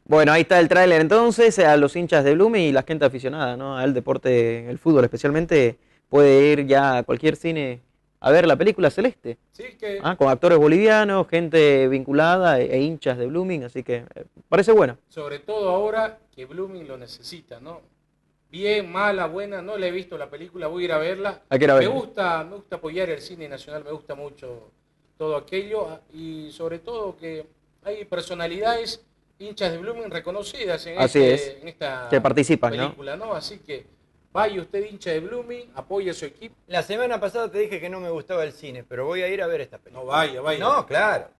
Bueno, ahí está el tráiler entonces, a los hinchas de Blooming y la gente aficionada, ¿no? Al deporte, el fútbol especialmente, puede ir ya a cualquier cine a ver la película Celeste. Sí, que Ah, con actores bolivianos, gente vinculada e hinchas de Blooming, así que parece bueno. sobre todo ahora que Blooming lo necesita, ¿no? Bien, mala, buena, no le he visto la película, voy a ir a verla. Hay que ir a verla. Me gusta apoyar el cine nacional, me gusta mucho todo aquello y sobre todo que hay personalidades hinchas de Blooming reconocidas Así es, en que esta participan, ¿no? película, ¿no? Así que vaya usted hincha de Blooming, apoye a su equipo. La semana pasada te dije que no me gustaba el cine, pero voy a ir a ver esta No, película. vaya, vaya. No, claro.